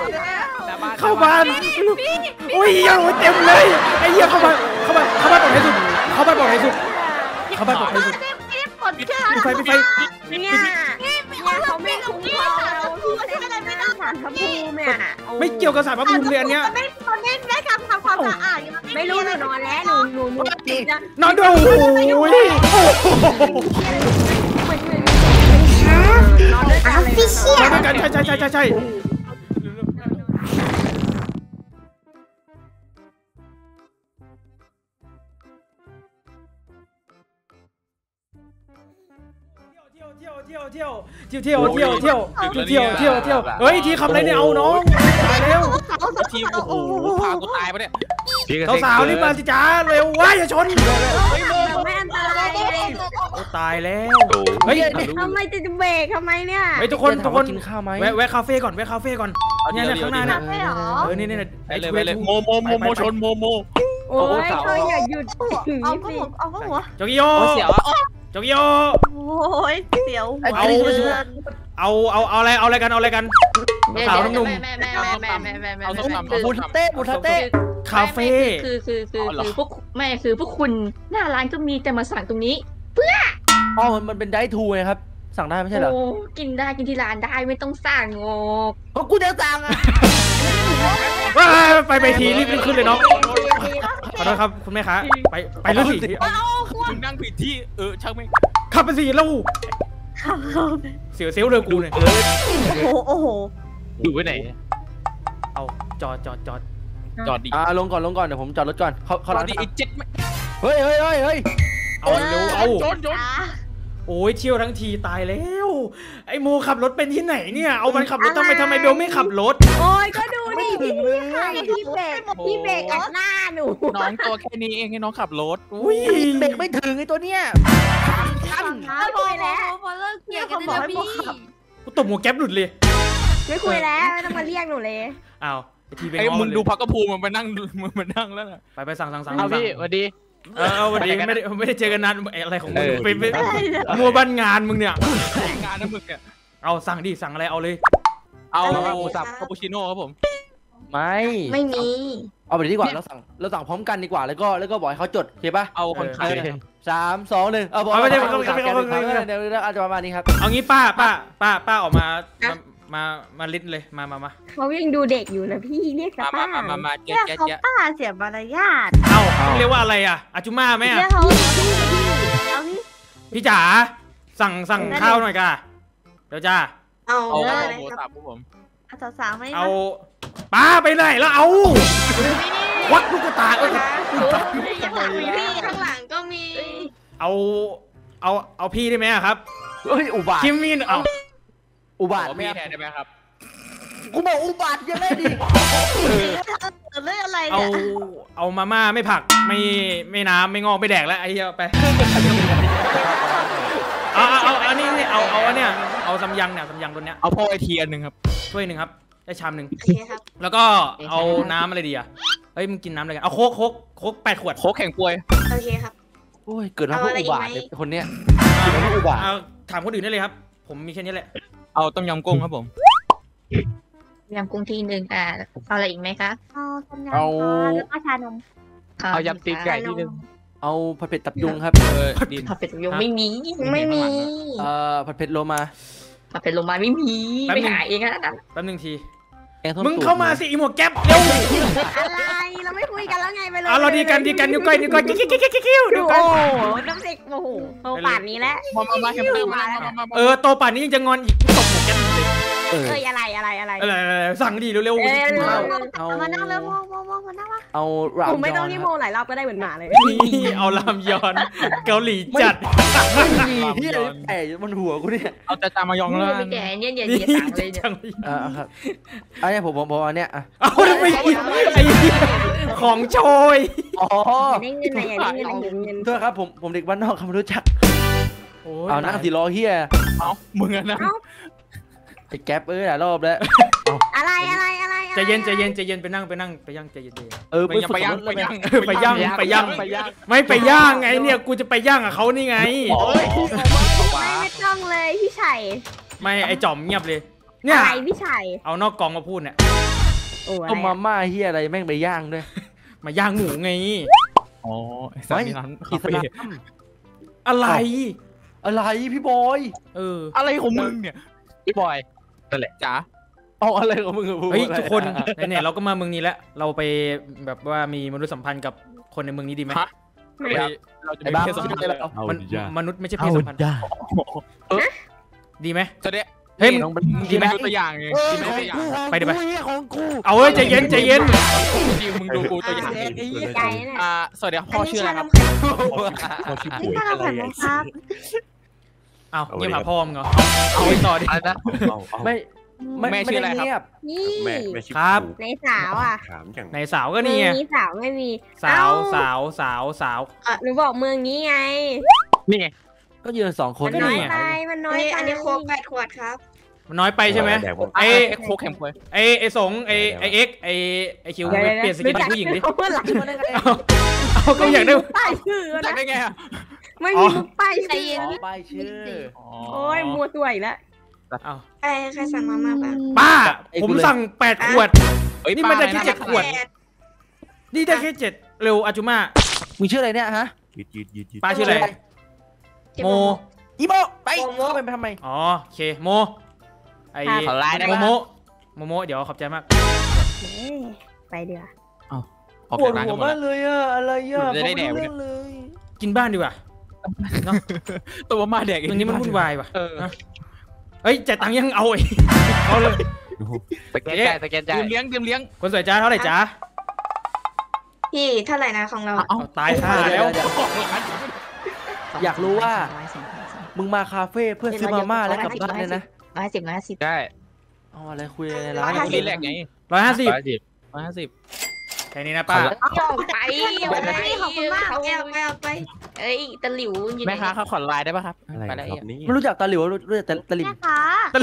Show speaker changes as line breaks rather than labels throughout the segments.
เข้าบ้านโอ้ยยังเต็มเลยไอ้เหี้ยเข้าบ้านปลอดภัยสุดเข้าบ้านปลอดภัยสุดปิดไฟ
เนี่ยเขาไม่คุ้มครองเราที่ได้ไม่ต้องสารพระภูมิเนี่ย
ไม่เกี่ยวกับสารพระภูมิเลยอันเนี้ย
ไม่ทำความสะอาดไม่รู้หนูนอนแล้วหนู
นอนด้วยโอ้ย
นอนด้วยกันเลย
นอนด้วยกันใช่เฮ้ยทีขับอะไรเนี่ยเอาน้องตายแล้ว
ทีโอ้โหพากูตายปะเนี่ย
สาวๆนี่มาสิจ้าเร็วว้ายอย่าชน
ไม่อันตราย
ตายแล้วเฮ้ย
ทำไมจะเบรกทำไมเนี่ย
เฮ้ยทุกคนกินข้าวไหมแวะคาเฟ่ก่อนเนี่ยข้างหน้าเนี่ยนี่
ไอ้เลยโมชนโม
โอ้ยเธออย่าหยุดเอาหัว
จกิโย
เสียว
จกิโย
โอ้ยเสียว
เอาอะไรกันสาวนุ่ม
เอาส้มตำ
บุทเต้
คาเฟ่
คือพวกไม่คือพวกคุณหน้าร้านก็มีแต่มาสั่งตรงนี้เพื่อ
อ๋อมันเป็นได้ทูไงครับสั่งได้ไม่ใช่เหรอ
กินที่ร้านได้ไม่ต้องสั่งงก
ก็กูจะสั่งอ่ะ
ไปทีรีบขึ้นเลยน้องขอโทษครับคุณแม่ค้าไปเรื่องสิ
มึงนั่งผิดที่ช่างไม่
ขับไปสิแล้วเสียวเซลเลยกูเนี่ย
โอ้โห
ดูไว้ไหน
เอาจอด
ดิลงก่อนเดี๋ยวผมจอดรถก่อนเขา
ดิไอ้เจ็ด
เฮ้ย
เอาเร็วโอ้ยเที่ยวทั้งทีตายแล้วไอ้โมขับรถเป็นที่ไหนเนี่ยเอามันขับรถทำไมเบลไม่ขับรถ
โอ้ยก็ดูดิพี่เบรกอัดหน้าหนู
น้องตัวแค่นี้เองให้น้องขับรถ
อุ้ยเบรกไม่ถึงไอ้ตัวเนี้ย
พอแล้วพอเลิกเกี่ยวกันแล้วพี่
กูตบหัวแก๊ปหลุดเลย
ไม่คุยแล้วไม่ต้องมาเรียกหนูเลย
อ้าว
ไอ้มึงดูพักกระพูมันมานั่งแล้วน่ะ
ไปสั่ง
เอาพี่สวัสดี
วันนี้ไม่ได้เจอกันนานอะไรของมึงไปมัวบ้านงานมึงเนี่ย
งานนะมึงเนี่ย
เอาสั่งดิสั่งอะไรเอาเลย
เอาหมูสับคาปูชิโน่ครับผม
ไม่มี
เอาไปดีกว่าเราสั่งพร้อมกันดีกว่าแล้วก็บอกให้เขาจดโอเคป่ะ
เอาคนขาย
3 2 1เอาบอกไม่ได้เดี๋ยวอาจจะประมาณนี้ครับ
เอางี้ป้าออกมาลิ้นเลยมา
เขายังดูเด็กอยู่นะพี่เรียกป้า
มา
เรียกเขาป้าเสียมารยาท
เอ้าเรียกว่าอะไรอ่ะอาจุม่าไหมอ่ะพี่จ๋าสั่งข้าวหน่อยก่ะเดี๋ยวจ้า
เอา
หมูสับผม
สาวๆไม่
เอาป้าไปไหนแล้วเอาวัดลูกตา
พี่ข้างหลังก็มี
เอาพี่ได้ไหมครับ
เฮ้ยอุบาท
คิมมินเอา
อุบาท
พี่แทนได้ไหมครับ
กูบอกอุบาทยังไงดิ
เรื่องอะไร
เนี่ยเอามาม่าไม่ผักไม่น้ำไม่งอกไม่แดกแล้วไอ้เหี้ยไปเอาอันนี้เอาอันเนี้ยเอาซัมยังตัวเนี้ย
เอาพ่อไอทีอันหนึ่งครับ
ถ้วยหนึ่งครับได้ชามหนึ่งแล้วก็เอาน้ำอะไรดีอ่ะเฮ้ยมึงกินน้ำอะไรกันเอาโค้ก8 ขวด
โค้กแข่งป่วย
โอเคครับ
โอ้ยเกิดมาเพื่ออุบาทคนเนี้ยกินมาเพื่ออุบาท
ถามคนอื่นได้เลยครับผมมีแค่นี้แหละ
เอาต้มยำกุ้งครับผม
ยำกุ้งทีนึงเอาอะไรอีกไหมคะ
เอาแล้วก็ชานม
เอายำตีนไก่ทีนึง
เอาผัดเผ็ดตับยุงครับ
ผัดเผ็ดตับยุงไม่มี
ผัดเผ็ดโลมา
ไม่มีไปหาเองนะ
แป๊บนึงทีมึงเข้ามาสิอีหมวกแก๊ปเร็ว
อะไรเราไม่คุยกันแล้วไงไปเลย
เราดีกันนิ้วก้อยกิ้ว
ดูโอ้น้ำเด็กโอ้โหโตป่านนี้แล้ว
มาโตป่านนี้ยังจะงอนอีกตบหมวกแก๊ปอะไรสั่งดีเร็ว
มานั่งเร็วโมมานั่งวะ
เอารามยอน
ไม่ต้องที่โมหลายรอบก็ได้เหมือนหมาเลย
นี่เอารามยอนเกาหลีจัด
ไม่มีที่ไอ้มันหัวกูเนี่ย
เอาแต่ตามายองแล้ว
แกเนี่ยอย่าสั่งเลย
เนี่ยครับอันนี้ผมอันเนี้ย
เอาไปกินไอ้ของโชย
อ๋อโทษครับผมเด็กบ้านนอกเขาไม่รู้จักเอานั่ง4 ล้อเฮีย
เอามึงนะ
ไอ้แก๊ปหลายรอบแล้ว
อะไร
ใจเย็นไปนั่งไปย่างใจเย็น
ไปย่าง
ไม่ไปย่างไงเนี่ยกูจะไปย่างกับเขานี่ไง
ไม่ต้องเลยพี่ชัย
ไม่ไอจอมเงียบเลยเนี่ย
อะไรพี่ชัย
เอานอกกองมาพูดเนี่ย
โอ้อะไร
ต้มมาม่าเฮียอะไรแม่งไปย่างด้วย
มาย่างหมูไง
อ๋อไอ้สัตว์นี่นั้น
อิ
คา
ส
เฟ่
ลาม
อะไร
อะไรพี่บอย
อะไรของมึงเนี่ยพี่บอยนั่นแหละจ๋า
เอาอะไรของมึง
เฮ้ยทุกคนเนี่ยเราก็มาเมืองนี้แล้วเราไปแบบว่ามีมนุษยสัมพันธ์กับคนในเมืองนี้ดีไหม
ฮะเราจะ
ไอ้
เป็น
บ้า
เพศสัมพันธ์เลย
มนุษย์ไม่ใช่เพศสัมพันธ์ดีไหม
จะได้
เฮ้ย
ดีไหมตัวอย่างไงดีไหมตัวอย่าง
ไปดิไป
ของกู
เอาเว้ยใจเย็นใจเย็น
จริงมึงดูกูตัวอย่าง
ใจเนี่ย
สวัสดีครับพ่อชื่ออะไรครับ
นี่ถ้าเราแบบไหนครับ
เอาเงียบหาพ่อมึงเหรอเอาไปต่อดิ
อะไรนะ
ไม่
แม่ชื่ออะไรครับ
เงียบ
นี่
ครับ
ในสาวอ่ะ
ในสาวก็นี่ไง
มีสาวไม่มี
สาว
เอ้
สาว
หนูบอกเมืองนี้ไง
นี่ไง
ก็ยืน2 คน
มันน้อยไปมันน้อยไปอันนี้โค้ก8 ขวดครับ
มันน้อยไปใช่ไหม
ไอ้โคแคมป์ควย
ไอสงไอเอ็กไอคิวเปลี่ยนสกินเป็นผู้หญิงดิ
เอาเมื่อไหร่มาได้ไง
เอาก็อยากได้
ป้ายชื่อ
จัก
นะ
ได้ไงอ่ะ
ไม่มีมุกป้ายชื่อ
ป้ายชื่อ
โอ้ยมัวตัวอีกแล้ว
เอา
ใครสั่งมาม่าบ้าง
ป้าผมสั่ง8 ขวด นี่มันได้แค่7 ขวด นี่ได้แค่7เร็วอาจุมา
มึงชื่ออะไรเนี่ยฮะ
ป้าชื่ออะไรโม
อีโมไปไปทำไม
อ๋อโอเคโมไอ
ขอไลน์ได้
โม
ปะ
โมเดี๋ยวขอบใจมาก
ไปเดี๋ยว
ออก
ปวด
จากร้าน
หั
กั
วน
หมด
มากเลยอะอะไรอะ
จะได้แดก
เรื่องเลย
กินบ้านดีกว่า
ตัวมาแดก
ตรงนี้มันวุ่นวายว่ะ
เออ
เฮ้ยจ่ายตังค์ยังเอาอีกเอาเลย
สแกนจ่ายสแกนจ่ายเลี้ยง
คนสวยจ้าเท่าไหร่จ้า
พี่เท่าไหร่นะของเรา
เอาตายห่าแล้ว
อยากรู้ว่า มึงมาคาเฟ่เพื่อซื้อมาม่าแล้วกลับบ้านเลยนะ
110
ได้
อ๋ออะไรคุยในร้าน
รีแลกไง
150
150
แค่นี้นะป้า
เอาไปขอบคุณมากเอาไปเอ้ยตะหลิวอยู่
แม่ค้าเขาขอไลน์ได้ป่ะครับไปแล้ว
ไม่รู้จักตาหลิวรู้จักแต่ตาหลิว
แม่คะ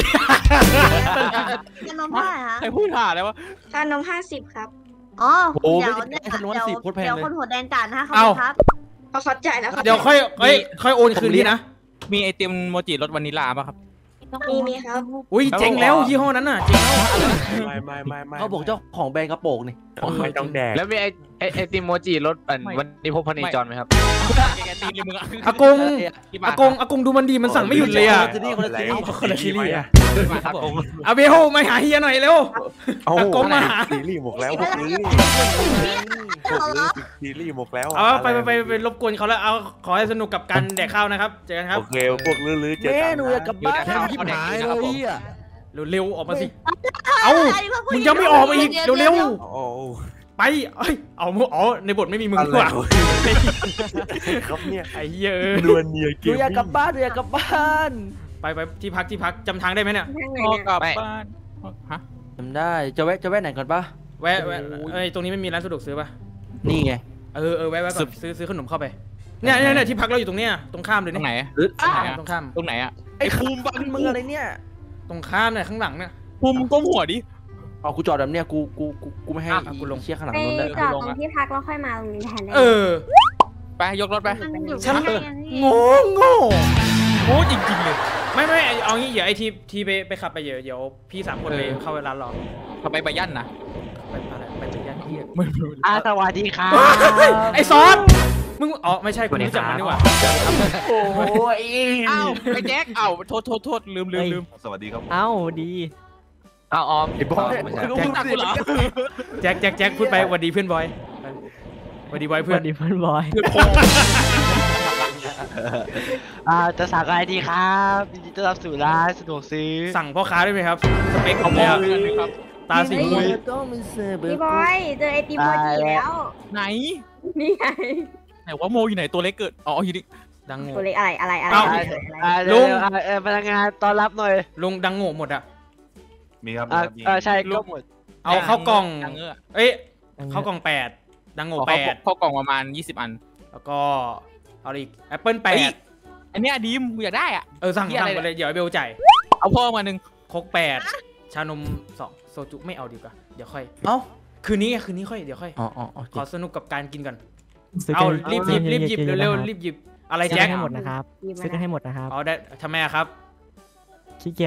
ขนมเท่าไหร่คะ
ใครพูดห่าเลยวะ
ขนม50 ครับ
โอ้ไม่ได้ฉันรู้ว่า10โคตรแพงเลย
คนหัวแดงจ่ายนะคะ
เอา
ครับเขาเข้าใจแล้ว
เดี๋ยวค่อยโอนคืนนี้นะ
มีไอติมโมจิรสวานิลลาป่ะครับ
มีครับ
อุ้ยเจ๋งแล้วยี่ห้อนั้นน่ะเจ๋งแล้ว
ไม่
เขาบอกเจ้าของแบรนด์กระโปรงนี่
ไม่ต้องแดก
แล้วมีไอติมโมจิรสวันนี้พบพเนจรไหมครับ
ไอติมเลยมึง
อากงดูมันดีมันสั่งไม่หยุดเลยอ่ะ
คนละซีรีส์
คนละซีรีส์อ่ะ
ครับผม
อาเบโฮมาหาเฮียหน่อยเร็ว อากงมาหา
ซีรีส์หมกแล้วพวกนี้ซีรีส์หมกแล้ว
เอาไปรบกวนเขาแล้วเอาขอให้สนุกกับการแดกข้าวนะครับเจอกันครับ
โอเคพวกลื้อๆเจอ
แม่
กัน
หนูอยากกลับบ้านที่หายเลยอ่ะ
เร็วๆออกมาสิเอามึงยังไม่ออกมาอีกเร็ว
โอ้
ๆไปเอาในบทไม่มีมึง
อะไร
ด้วย
ครับเนี่ย
ไอ้เหี้ย
นวลเนีย
ห
เก
นู
ม
อยากกลับบ้านหนูอยากกลับบ้าน
ไปที่พักจำทางได้ไหมเนี่ย
พอกลับบ้านฮะ
จำได้จะแวะไหนก่อนปะ
แวะตรงนี้ไม่มีร้านสะดวกซื้อป่ะ
นี่ไง
แวะก่อนซื้อขนมเข้าไปเนี่ยที่พักเราอยู่ตรงเนี้ยตรงข้ามเลย
ตร
นี่
งไหน
ตรงข้าม
ตรงไหนอ่ะ
ไอ้ภูมิบ้านมึงอะไรเนี่ย
ตรงข้ามเนี่ยข้างหลังเนี่ย
ภูมิก้มหัวดิ
เอากูจอดแบบเนี้ยกูไม่ให้กูลงเชี่ยข้างหลัง
ไป
นู้นเลย
จอดตรงที่พักแล้วค่อยมาตรงนี้แทนได้
ไปยกรถไป
ฉันโง่จริงๆเลยไม่เอางี้เดี๋ยวไอทีไปขับไปเดี๋ยวพี่3 คนไปเข้าร้านรอ
เขาไปบายันนะ
ไปยันเฮีย
สวัสดีครับ
ไอซอสมึงไม่ใช่คุณรู้จักมันนี่หว่า
โอ้ย
อ้าวไปแจ็คโทษลืม
สวัสดีครับ
เอ้าดีเอาออม
ไอ้บอย
รู้จักกูเหรอ
แจ็คพูดไปสวัสดีเพื่อนบอยสวัสดีบอย
เพื่
เพื่
อ
อน น
ดีเพื่อนบอย
คือโค
จะสั่งอะไรดีครับยินดีต้อนรับสู่ร้านสะดวกซื้อ
สั่งพ่อค้าได้ไหมครับสเปคผม
ม
เลย
อง
อะ
เงินครับ
ตาสีมุ้ย
พี่บอยเจอไอติมโมจิแล้ว
ไหน
นี่ไง
ไหนว่าโมอยู่ไหนตัวเล็กเกิดอ๋ออยู่ดิ
ดังโง่
ตัวเล็กอะไร
ลุง
พนักงานต้อนรับหน่อย
ลุงดังโง่หมดอะ
มีครับ
ใช่ก็หมด
เอาเข้ากล่อง
ดังเงือ
เอ้ยเข้ากล่อง8ดังโง่
เข้ากล่องประมาณ20 อัน
แล้วก็เอาอีกแอปเปิล8
อันนี้ดีมกูอยากได้อ่ะ
สั่งไปเลยเดี๋ยวไอเบลจ่าย
เอาพ่อมา1
โคก8ชานม2โซจุไม่เอาดีกว่าเดี๋ยวค่อย
เอ้า
คืนนี้ค่อยเดี๋ยวค่อย
อ๋อ
ขอสนุกกับการกินก่อนเอารีบหยิบเร็วๆรีบหยิบอะไร
ซื้อ
แจ็ค
ให้หมดนะครับซื้อกันให้หมดนะครับ
เอาได้ทำไมอะครับ
ขี้เกียจ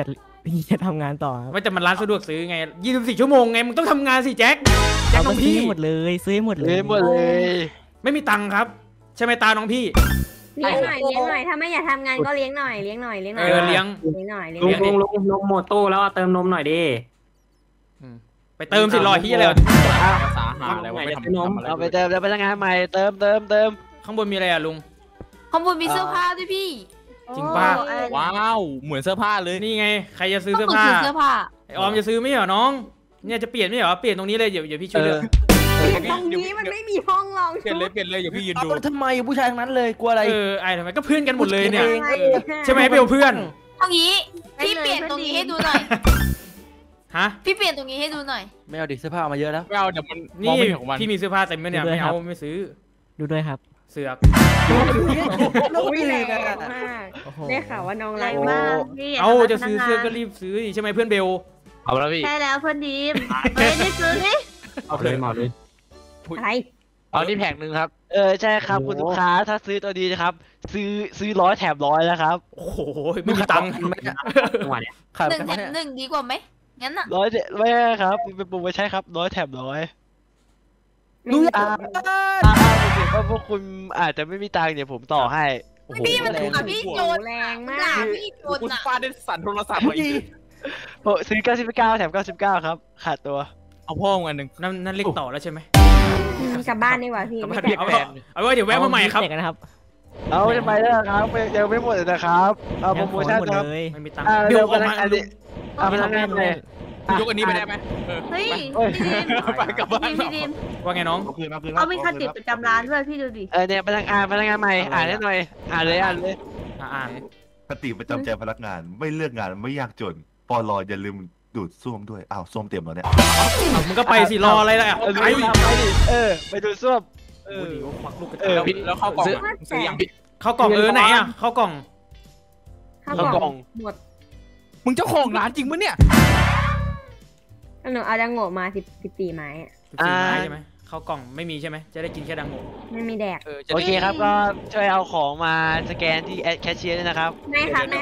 พี่จะทำงานต่อครับ
ว่าจะมันร้านสะดวกซื้อไง24 ชั่วโมงไงมึงต้องทำงานสิแจ็คน้อง
ซื้
พี่
อหมดเลยซื้อหมดเลย
หมดเลย
ไม่มีตังค์ครับใช่ไหมตาน้องพี่
เลี้ยงหน่อยถ้าไม่อยากทำงานก็เลี้ยงหน่อยเลี้ยงหน่อย
เลี้ยง
หน่อยเลี้ยงหน่อย
ลุงหมดตู้แล้วเติมนมหน่อยดิ
ไปเติมสิรอที่อะไร
สาหาอะไรวะไม่ทำอะไร
เอาไปเติมแล้วพนักงานใหม่เติม
ข้างบนมีอะไรอะลุง
ข้างบนมีเสื้อผ้าด้วยพี่
จริงป่ะ
ว้าวเหมือนเสื้อผ้าเลย
นี่ไงใครจะซื้อ
ก็
เสื้อ
เหมือน
ผ้า
เสื้อผ้า
ไอออมจะซื้อไม่เหรอน้องเนี่ยจะเปลี่ยนไม่เหรอเปลี่ยนตรงนี้เลยเดี๋ยวพี่ช่วยเลือก
ตรงนี้มันไม่มีห้องรอง
เปลี่ยนเลยอย่าพี่ยืน
เอา
ดู
แล้วทำไมผู้ชายทั้งนั้นเลยกลัวอะไร
ไอทำไมก็เพื่อนกันหมดเลยเนี่ยใช่ไหมเบลเพื่อน
เอางี้พี่เปลี่ยนตรงนี้ให้ดูหน่อย
ฮะ
พี่เปลี่ยนตรงนี้ให้ดูหน่อย
ไม่เอาดิเสื้อผ้ามาเยอะแล้ว
ไม่เอาเดี๋ยวมันม
นี่
องไม่เห็นของมัน
พี่มีเสื้อผ้าเต็มไหมเนี่ยไม่เอาไม่ซื้อ
ดูด้วยครับ
เสือก
น้องพี่
แร
นะ
งมาก
โอ้โห
ได้ข่าวว่าน้อง
แร
รัก
งมากพี่
เอาจะซื้อเสื้อก็รีบซื้อดิใช่ไหมเพื่อนเบล
เอาแล้วพี่
ใช่แล้วเพื่อนดีมเฮ้ยนี่ซื้อนี่
เอาเลยมาเลย
อะไร
เอานี่แผงหนึ่งครับใช่ครับคุณลูกค้าถ้าซื้อตัวนี้นะครับซื้อ100 แถม 100นะครับ
โอ้โหไม่มีตังค์
จังหวะเนี้ย
ขาด
1 แถ
ไหม
ม 1ดีกว่าไหมงั้นอ่ะ
100ไม่ครับเป็นโปรโมชั่นครับ100 แถม 100
ดูอยาก
ผมเห็นว่าพวกคุณอาจจะไม่มีตังค์เดี๋ยวผมต่อให้โอ้โห
พี่มันถูกกับพี่โจน
แรงมา
ด่าก พี่โจน
คุณ
อ่ะ
ฟาดได้สั่นโทรศัพท์เลย
ซื้อ99 แถม 99 ครับขาดตัว
เอาพ่อมึงอันหนึ่ง
นั่นเล็กต่อแล้วใช่ไหม
กลับบ้านดีกว่าพี่ไม่
เดี๋ยวเอาไว้เดี๋ยวแวะมาใหม่ครับ
เด็กนะครับ
เอาจะไปแล้วครับยังไม่หมดเลยนะครับเอาโปรโมชั่น
หมด
ครับ
เลย
ไม่มีตังค์
เดี๋
เบ
ย
ล
ว
ออกมา
อันนี้พนักงานเลย
ยกอันนี้ไปได้ไหม
เฮ้ย
ไปกลับบ้าน
พี่ดิม
ว่าไงน้อง
เอาคืนเอาคืน
เขามีคติประจำร้านด้วยพี่ดูดิ
เนี่ยพนักงานใหม่อ่านให้หน่อยอ่านเลย
อ่าน
คติประจำใจพนักงานไม่เลือกงานไม่ยากจนปลอย่าลืมดูดส้วมด้วยอ้าวส้วมเต็มแล้วเนี่ย
มึงก็ไปสิรออะไรล่ะ
ไปดิไปดูส้วม
โอ้โหดีว่าควักลูกกระ
แล้ว
จา
แล้วเข้ากล่องซื้อยังพี่
เข้ากล่องไหนอ่ะเข้ากล่อง
ข้าวกล่องหมด
มึงเจ้าของร้านจริงปะเนี่ย
หนูเอาดังโง่มา14 ไม้
14 ไม้ใช่ไหมเข้ากล่องไม่มีใช่ไหมจะได้กินแค่ดังโง่
ไม่มีแดก
โอเคครับก็ช่วยเอาของมาสแกนที่แคชเชียร์ด้วยนะครับ
ไม่ครับไม่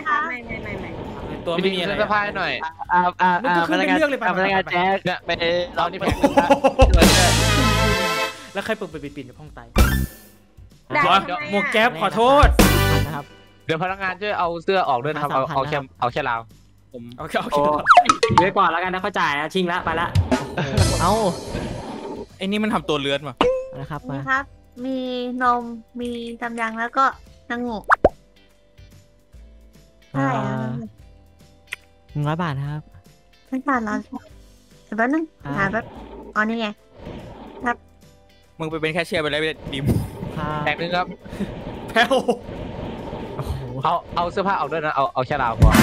ตัวไม่มีอะไร
เสื้อผ้าหน่อย
พนักงานแจ๊คไปรอที่แผง
แล้วใครเปิดปิดในห้องไต
ได้
หมวกแก๊ปขอโทษ
นะครับ
เดี๋ยวพนักงานช่วยเอาเสื้อออกด้วยนะครับเอาแค่ราวผม
โอเค
เยอะกว่าแล้วกันนะเขาจ่ายนะชิงละไปละ
เอ้า
ไอ้นี่มันทำตัวเลื้อนมา
นะครับ
นี่
มา
ครับ มีนมมีตำยังแล้วก็นางงู
อ่า
ใช่ครับ
100 บาทนะครับ
ไม่ผ่านร้านแต่แป๊บนึงหาแป๊บอ๋อนี่ไง
มึงไปเป็นแคชเชียร์ไปเลยดิมแผงนึงครับ
แพ้ว
โอ้โห
เอาเสื้อผ้าออกด้วยนะเอาแค่ราวก่อน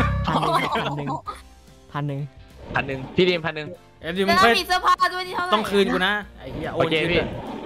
1,000
พี่ดิม1,000
เอ็มดีมึ
แล้
ง
ว
ค่อย
มีเสื้อผ้าด้วยที่เท่าไหร่
ต้องคืนกูนะไอ้เหี้ยโอ
โอน เค
คืน
พี่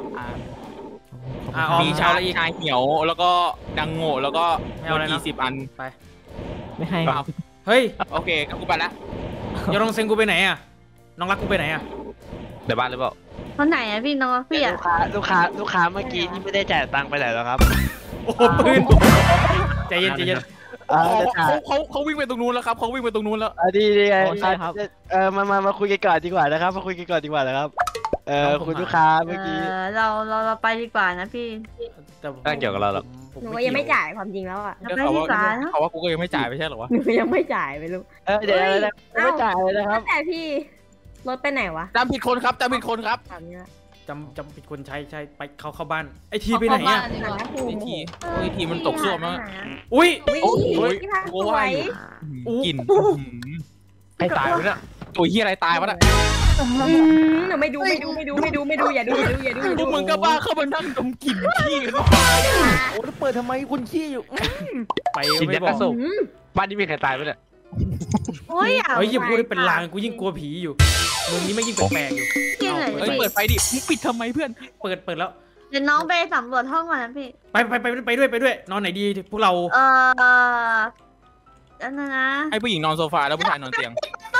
มีชาอะไรอีก
ชาเหี่ยวแล้วก็ดังโง่แล้วก็
ไม่เอาอะไรนะ
20 อัน
ไป
ไม่ให้
เฮ้ย
โอเคก็กูไปละ
ยองเซงกูไปไหนอ่ะน้องรักกูไปไหนอ่ะ
เดี๋ยวบ้านหรือเปล่า
คนไหนอะพี่น้องพี่อะ
ลูกค้าเมื่อกี้นี่ไม่ได้จ่ายตังค์ไปไหนแล้วครับ
โอ้ปืนใจเย็น
เขาวิ่งไปตรงนู้นแล้วครับเขาวิ่งไปตรงนู้นแล้ว
ดีไงมาคุยกันก่อนดีกว่านะครับมาคุยกันก่อนดีกว่านะครับคุณลูกค้าเมื่อกี้
เราไปดีกว่านะพี่
นั่นเกี่ยวกับเราหรอ
หนูก็ยังไม่จ่ายความจริงแล้วอ่ะ
เราไปดีกว่านะ
เขาว่ากูก็ยังไม่จ่ายไม่ใช่หรอวะ
หนูยังไม่จ่ายไปลูก
เดี๋ยวไม่จ่ายเลยนะครับ
แต่พี่รถไปไหนวะ
จำผิดคนครับจำผิดคนครับ
ถามนี้ละ
จำผิดคนใช้ไปเข้าบ้านไอทีไปไหนอ่ะ
ไอทีมันตกซ่วมแล้ว
อุ้ย
ที่พักสวย
กลิ่นใครตายวะเนี่ยตัวเฮียอะไรตายวะเนี่ย
หนูไม่ดูอย่าดู
พวกมึงก็บ้าเข้ามานั่งดมกลิ่นขี้กัน
โอ้แล้วเปิดทำไมคุณขี้อยู่
ไปไม่บอก
บ้านนี้มีใครตายวะเนี่ย
โอ้ย
เฮ้ยอย่าพูดได้เป็นลางกูยิ่งกลัวผีอยู่มึงนี่ไม่ยิ่งแปลกๆอยู่
พี่ไหน
เฮ้ยเปิดไฟดิมึงปิดทำไมเพื่อน
เปิดแล้ว
เดี๋ยวน้องไปสำรวจห้องก่อนนะพี่
ไปด้วยนอนไหนดีพวกเรา
อันนั้นนะ
ให้ผู้หญิงนอนโซฟาแล้วผู้ชายนอนเตียง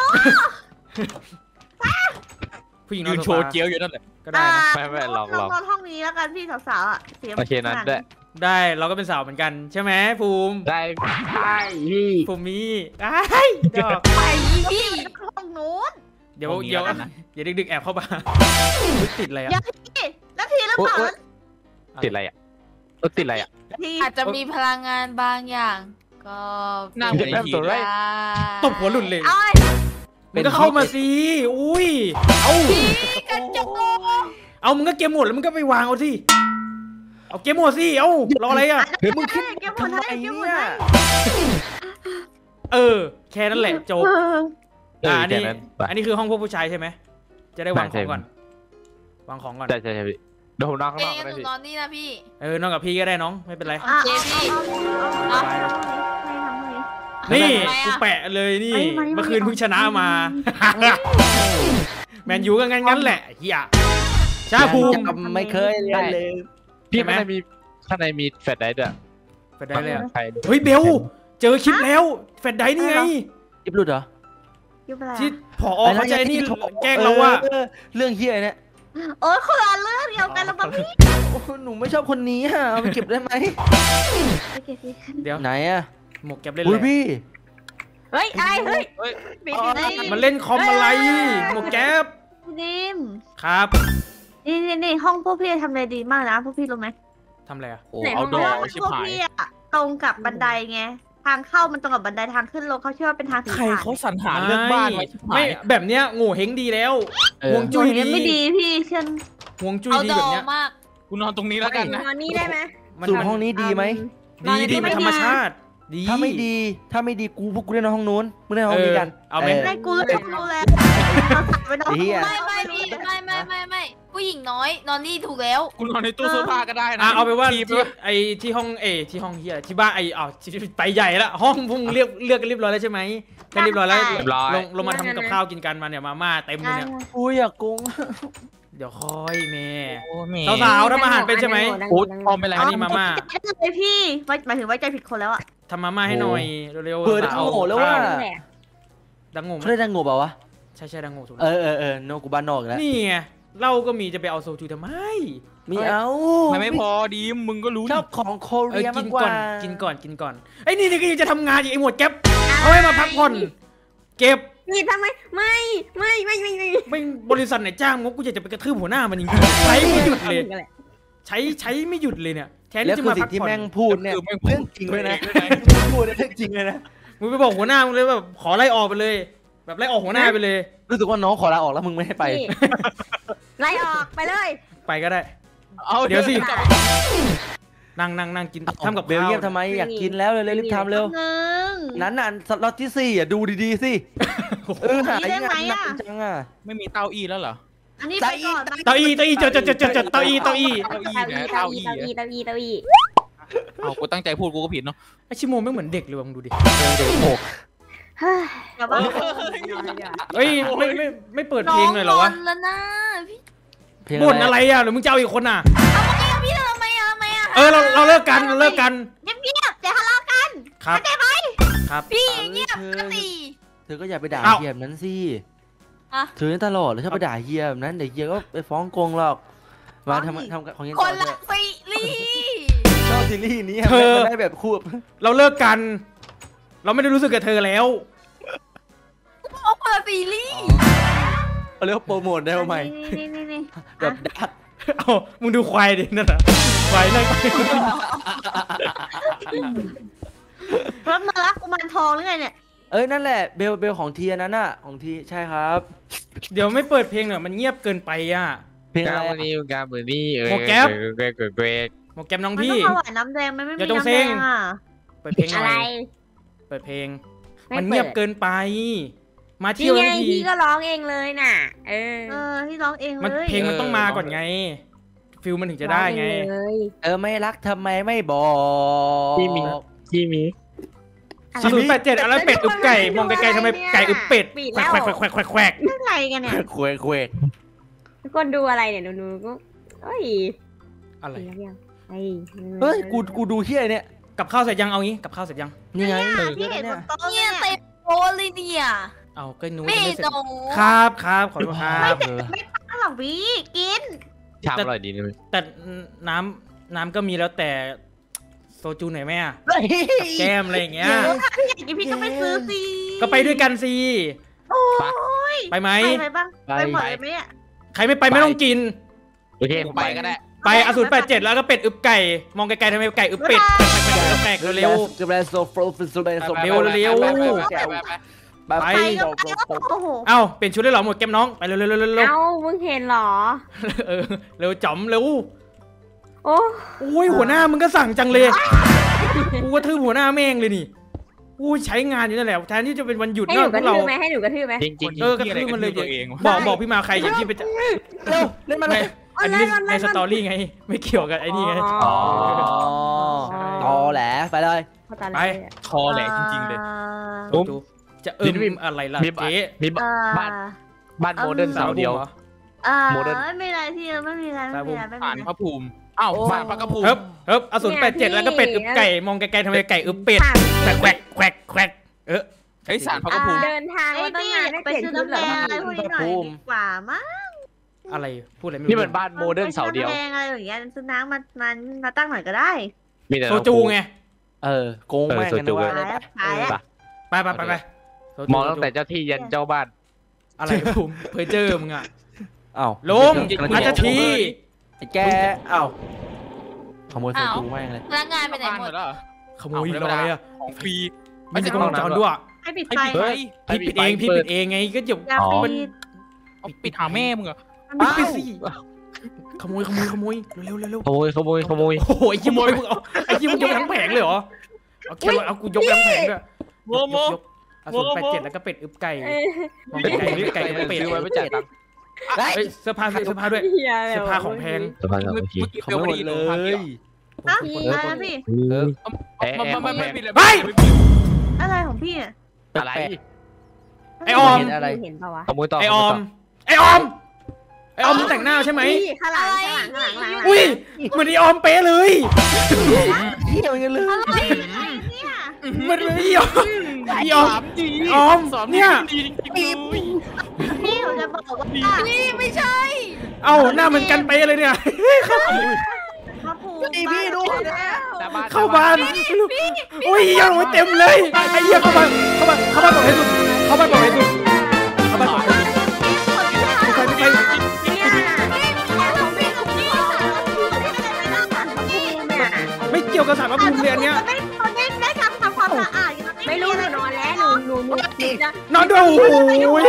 ผู้หญิงน
ยื
อน
นโชว์เจียวอยู่นั่นแหละ
ก็ได้นะ
ไม่ลอง
ห้องนี้แล้วกันพี่สาวๆอ่ะ
โอเคนั้นด้วย
ได้เราก็เป็นสาวเหมือนกันใช่ไหมภูมิ
ได้ใช่พี่
ภูมิไอ้ดอก
ไปพี่
ห้องนู้น
เดี๋ยวอย่าดึกๆแอบเข้ามาติดอะไรอ่ะ
พี่แล้วทีแล้วเปล่า
ติดอะไรอ่ะติดอะไรอ่ะ
ที
อาจจะมีพลังงานบางอย่าง ก็
หน้าเหมือนไอ้ทีเลย
ตบหัวหลุดเลย
เอ้ย
มึงก็เข้ามาสิอุ้ยเอา
พี่กระจก
เอามึงก็เกมหมดแล้วมึงก็ไปวางเอาสิเอาเกมหมดสิเอารออะไรอ่ะ
เฮ้ยมึงคิด
เก็บหมด
ทำไม
ให้เก็บหมด
เนี่ย
ให้
แค่นั้นแหละจบ อันนี้
แค่นั้นไป
อันนี้คือห้องพวกผู้ชายใช่ไหมจะได้วางข
ใช่
องก่อนวางของก่อน
ใช่พี่เดี๋ยวผมนอนข้างน
เอ๊ะ
อกก็
งั้น
ได้
หนู
พี่
นอนนี่นะพี่
นอนกับพี่ก็ได้น้องไม่เป็นไร
โอเคพี่
นี่
ทำไมอะ
กูแปะเลยนี่
เอ้ยมานี่
เมื่อคืนเพิ่งชนะมาแมนยูก็งั้นแหละเฮียชาภูมิ
ไม่เคยเล่นเลย
พี่
ใช่ไหม
ข้างในมีแฟลชไดร์ด้วย
แฟดได้เลยอะ
ใครดู
เฮ้ยเบลเจอคลิปแล้วแฟดได้นี่ไง
ยิบหลุดเหรอ
ยุบอะไร
ที่ผอเขาใจนี่แกล้งเราว่า
เรื่องเฮียเนี่ย
โอ้ยคนละเรื่องเดียวกันแล้วป่ะพี่
โอ้หนูไม่ชอบคนนี้อ่ะเอาไปเก็บได้ไหม
ไปเก็บสิ
เดี๋ยว
ไหนอ่ะ
หมวกแก๊ปเล่น
อุ้ย
เลย
พี่
เฮ้ยอะไรเฮ้ย
เฮ้ย
ปิด
มันเล่นคอมอะไรหมวกแก๊ป
พี่ดิม
ครับ
นี่ห้องพวกพี่ทำอะไรดีมากนะพวกพี่รู้ไหม
ทำอะไรอะ
โอ้เอาดอกชิบ
พวก
หาย
พี่อะตรงกับบันไดไงทางเข้ามันตรงกับบันไดทางขึ้นลงเขาเชื่อว่าเป็นทางสี
ใคร
ขาด
เขาสรรหาเรื่องบ้านมาชิบหา
ไม่
ย
แบบเนี้ยโง่เฮงดีแล้ว
เออ
ห่วงจุ้ย
จุ้ย
ดี
ไม่ดีพี่เชื่อ
ห่วงจุ้ย
เอา
ดี
ด
แบ
อบ
เนี้ย
มาก
กูนอนตรงนี้แล้วกันนะ
นอนนี่ได้ไหม
มัน
สูตรห้องนี้ดีไหม
ดีมันธรรมชาติดี
ถ้าไม่ดีพวกกูได้นอนห้องนู้นมึงได้นอนห้องนี้กัน
เอาไหม
ให้กูเลยกูเลยไปนอน
ไอ้เหี้ย
ไม่พี่ไม่ผู้หญิงน้อยนอนนี่ถูกแล้ว
กูนอนในตู้เสื้อผ้าก็ได้นะ
เอาไปว่า
ที
ที่ไอที่ห้องที่ห้องเฮียที่บ้านไปใหญ่ละห้องพวกมึงเลือกกันเรียบร้อยแล้วใช่ไหมถ้าเรียบร้อยแล้ว
เรียบร้อย
ลงมาทำกับข้าวกินกันมาเนี่ยมาม่าเต็มเลยเนี่ย
อุ้ยอยากโกง
เดี๋ยวค่อยเมย์
โอ้แม่
สาวๆทำอาหารเป็นใช่ไหม
โอ้พอไม่ไร
อันนี้มาม่า
เลยพี่หมายถึงไว้ใจผิดคนแล้วอะ
ทำมาม่าให้หน่อยเร็ว
เปิด
ๆ
ดังโง่แล้วว่า
ดังโง่
เขาได้ดังโง่เปล่าวะ
ใช่ดังโง่ถูก
เออโนกูบ้านนอกแล้ว
นี่ไงเหล้าก็มีจะไปเอาโซจูทำไม
มีเอา
มันไม่พอดีมึงก็รู้
ชอบของโคเรีย
กิ
มาก
น
ก
ก่
ว่า
อนกินก่อนไอ้นี่ก็ยังจะทำงานอีกไอ้หมวดแก๊ปเอาให้มาพักผ่อนเก็บ
นี่ทำไมไม่
ไม่บริษัทไหนจ้างงบกูอยากจะไปกระทืบหัวหน้ามันจริงๆใช้ไม่หยุดเลยใช้ไม่หยุดเลยเนี่ยแทน
แล้ว
ที่จะ
คือ
มา
สิ่
พัก
งที่
ผ่อน
แม่งพูดเนี่ย
คือแม่ง
เรื่องจริงเลยนะพูดเนี่ยเรื่องจริงเลยนะ
มึงไปบอกหัวหน้ามึงเลยแบบขอไล่ออกไปเลย แบบไล่ออกหัวหน้าไปเลย
รู้สึกว่าน้องขอลาออกแล้วมึงไม่ให้ไป
ไล่ออกไปเลย
ไปก็ได้
เอา
เดี๋ยวสิ นั่งกินทำกับ
เบล
ข้าว
เยียมทำไมอยากกินแล้วเร็วรีบทำเร็ว
นึง
นั้นน่ะสล็อตที่4อ่ะดูดีๆสิหายังไงจังอ่ะ
ไม่มีเต้าอี้แล้วเหรอ
อันนี้ไปก่อน
เต้าอี้จดเต้าอี้
เต้าอี้นะเต้าอี้ เอากูตั้งใจพูดกูก็ผิดเนาะ
ไอชิโมไม่เหมือนเด็กเลยว่ะมึงดูดิ
เด็กโมก
แต่ว่า
เฮ้ยไม่เปิดเพลงเลยเหรอวะ
น้งงอนแล้วนะพี่
บ่นอะไรอ่ะหรือมึงจะเอาอีกคนอ่ะ
พี่ทำไมอะ
เราเลิกกันเลิกกัน
เงียบๆอย่าทะเลาะกัน
ครับครับ
พี่เงียบปกติ
เธอก็อย่าไปด่า
อ้าว
เฮียแบบนั้นสิ
อะ
เธอนี่ตลอดเลยชอบไปด่าเฮียแบบนั้นเดี๋ยวเฮียก็ไปฟ้องโกงหรอกมาทำของเฮีย
ค
Ờ,
ต่อน เถ
ละ
อะ
ซีรีส์
ชอบซีรีส์นี้
เธอ
ได้แบบคู่
เราเลิกกัน เราไม่ได้รู้สึกกับเธอแล้ว
เอาคนละซีรีส์
เขาเรียกว่าโปรโมทได้ไหม
นี่
แบบดัก
เอามึงดูควายดินั่นน่ะควายนั่น
รถมารับกุมารทองหรือไงเนี่ย
เอ้ยนั่นแหละเบลของทีอันนั้นน่ะของทีใช่ครับ
เดี๋ยวไม่เปิดเพลงหน่อยมันเงียบเกินไปอ่ะ
เพลง
กา
อะไร
วันนี้การเบอร์นี่
โมแก๊ป
เกรก
หมวกแกมน้อง
มัน
พี่
ต้องถวายน้ำแดงมันไม่มี
อย่าต้อง
น้ำ
เซ็
แด
ง
งอ่ะ
เปิดเพลงห
อะ
น่
ไร
อยเปิดเพลง
ไม่
มัน
เปิด
เงียบเกินไป มาเที่
พี่
ยว
ไง
ทั้งที
พี่ก็ร้องเองเลยน่ะ เออ
ที่ร้องเอง
มัน
เลย
เพลงมันต้องมาก่อนไง ฟิลมันถึงจะได้ไง
ร้อเอเลย
ไม่รักทำไมไม่บอก
ที่มี
087อะไรเป็ดอึบไก่มองไกลๆทำไมไก่อึบเป็ดแควกแควก
เรื่องอะไรกันเนี่ย
เคว้ง
ทุกคนดูอะไรเนี่ยดูก็เอ้ย
อะไร
แล้วยัง
เฮ้ยกูดูเฮียเนี่ย
กับข้าวเสร็จยังเอางี้กับข้าวเสร็จยัง
นี่ไง
พี่เห็นบนโต๊ะ
เนี่ย
เนี่ย
เต็มโพเลยเนี่ย
เอาก็นู้น
ไม่
จะไม่เสร็จ
หนู
ครับขอโทษครับ
อ้าวหรอพี่กิน
ชามอร่อยดีนะ
แต่น้ำก็มีแล้วแต่โซจูหน่อยไหมอะแก้มอะไรอย่างเงี้ย
พี่อยากกินพี่ก็ไปซื้อสิ
ก็ไปด้วยกันสิ
โอ้ย
ไปไหม
ไปบ้างไปหมดเลยไหมอ่ะ
ใครไม่ไปไม่ต้องกิน
โอเคผมไปก็ได้
ไปอสูร87แล้วก็เป็ดอึบไก่มองไกลๆทำไมไก่อึบเป็ดแปลกๆเร็ว
กระแบโซฟล์โซเบนโซ
เร็ว
ไป
โอ้โห
เอ้าเปลี่ยนชุดได้หรอหมดแก้มน้องไปเร็ว
เอ้ามึงเห็นเหรอ
เร็วจ๋อมเร็ว
โอ้
โอ้ยหัวหน้ามึงก็สั่งจังเลยกูก็ทื่อหัวหน้าแม่งเลยนี่อู้ใช้งานอยู่นั่นแหละแทนที่จะเป็นวันหยุด
ให้หนู
พ
ก
ว
ระ
กเรา
ทืบไหมให้หนูกระทืบไหม
จริงจริง
กระทืบมันเลย
ตัวเอง
บอกพี่มาใครอย่าพี่ไปจะ
เร็วเล่นมาเลย
อันนี้ในสตอรี่ไงไม่เกี่ยวกับไอ้นี่ไง
ต่อแหละไปเลย
ไป
คอแหลกจริงๆเลย
จะอะไรล่ะเจ๊
มีบ้านโมเดิร์นเสาเดียว โมเดิร์น
ไม่มีอะไรที่ไม่มีอะไรไม่มีอะไรไม่มี
ผ่าน
อะไร
พระภูมิอ้าวบ้านพระกระภูมิ
เฮ้บอสูร87แล้วก็เป็ดอึบไก่มองไกลๆทำไมไก่อึบเป็ดแควก
ไอ้สารพระกระภูมิ
เดินทาง
ไอ้
มาตั้ง
พี่
นานได้
ไป
เปลี่ยน
ซื้อ
ชุด
น้ำ
เหร
แด
อง
อะไรพวกนี้หน่อยดีกว่ามั้ง
อะไรพูดอะไรไม่
นี่
รู้
เหมือนบ้านโมเดิร์นเสาเดียว
น้ำแดงอะไรอย่างเงี้ยซื้อน้ำมาตั้งหน่อยก็ได้
มีแต่
โซจูไง
โกงแม่งกันด้วย
ขายแล้ว
ไป
มองตั้งแต่เจ้าที่ยันเจ้าบ้าน
อะไรภูมิเพอเจอมึงอ่ะ
อ้าว
ลงอาจจะที
ไอ้แกอ้าวขโมยโซจูแม่งเลย
พนักงานไปไหนหมด
ขโมยอะไรอ่ะ
ของฟรี
ไม่ใช่กล้องวงจรด้วย
ให้ปิดไฟ
พี่ปิดเองไงก็จะ
อย่าปิด
ปิดหาแม่มึงอะ
ปิดสิขโมยเร็ว
ขโมย
โอ้โหไอ้ยิ้มมึงเอาไอ้ยิ้มมึงยกทั้งแผงเลยเหรอเอาแค่เอากูยกทั้งแผงด้วยยกอสูร87แล้วก็เป็ดอึบไก่มองไกลๆไก่เป็ด
ซื้อไว้ไม่จ่ายตังค์
เสื้อผ้าด้วยเสื้อผ้าของแพง
เมื่อกี้
ขโมยเลย
อะไรพี่ อะไรของพี่อ่ะ
อะไร
ไอออม
เห็นปะวะ
ขโมยต่อ
ไอออมมึงแต่งหน้าใช่ไหม
ข้างหลัง
อุ้ยเหมือนไอออมเป๊ะเลย
เที่ยวกันเลย
มันไม่ยอมออมเนี่ย
พี่ผมจะบอกว่า
นี่ไม่ใช่
เอ้าหน้าเหมือนกันเป๊ะเลยเนี่ย
พระภูมิ
พี่ดู
เข้าบ้านอุ้ยยังเต็มเลยไอ้เหี้ยเข้าบ้านบอกให้สุดไม่เกี่ยวกับสารพระภูมิเลยอันเนี้ย
ได้ทำความสะอาด
ไม่รู้หนูนอนแล้วหนูจะ
นอนด้วยโอ้ย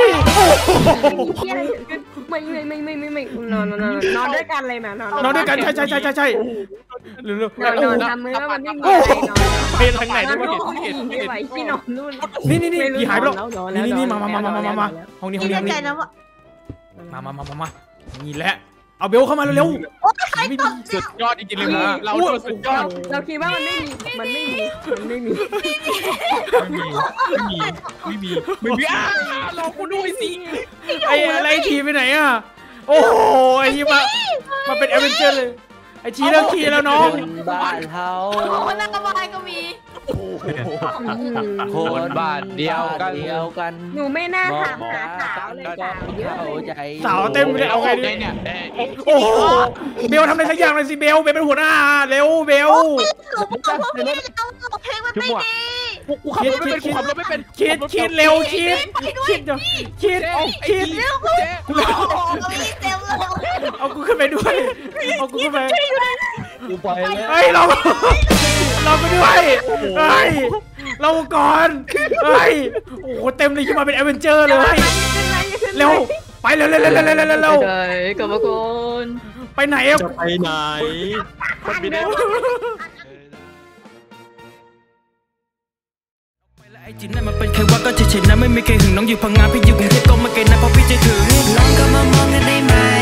ไม่นอนด้วยกันเลยนะนอน
ด้วยกันใช่หรือน
อนทำมือว่ามันไม่มีอะไรนอน
เป็นทางไหน
นอน
ไม่
ลูก
เห็น
ไม่ไหวที่นอนนู่น
นี่ผีหายไปแล้วนี่มาห้องนี้
พี่แน่ใจนะว่า
มานี่แหละเอาเบลเข้ามาเร็ว
สุดยอดจริงๆเลยเราสุดยอด
เราคิดว่ามันไม่มี
ลองกูด้วยสิ
ไอ้อะไรทีไปไหนอ่ะโอ้โหไอ้ทีมาเป็นแอดเวนเจอร์เลยไอ้ทีเลิกขี่แล้วน้อง
บ้านเฮา
คนนั่งกระบายก็มี
คนบ้านเดียวกัน
หนูไม่น่าถามหาสาวเลยสาวเยอะเลย
สาวเต็มเลยเอาไงดี
เนี่ย
โอ้โหเบลทำอะไรสักอย่างเลยสิเบลเป็นหัวหน้าเร็วเบล
เพลงมันไม่ดี
กูขับรถไม่เป็น
คิดเร็วคิดเอากูขึ้นไปด้วย
กูไปแล้ว
เฮ้ยเราไปด้วยเฮ้ยเราก่อนเฮ้ยโอ้โหเต็มเลยขึ้นมาเป็นแอดเวนเจอร์เลยเร็วไปเร็ว
กลับมาก่อน
ไปไหนอ่ะ
จะไปไหนคนบินได้
ไอจินนั่นมันเป็นแค่ว่าก็เฉยๆนะไม่มีใครหึงน้องอยู่พังงานพี่อยู่กรุงเทพก็มาเกณฑ์นะเพราะพี่จะถึงลองก็มามองกันได้ไหม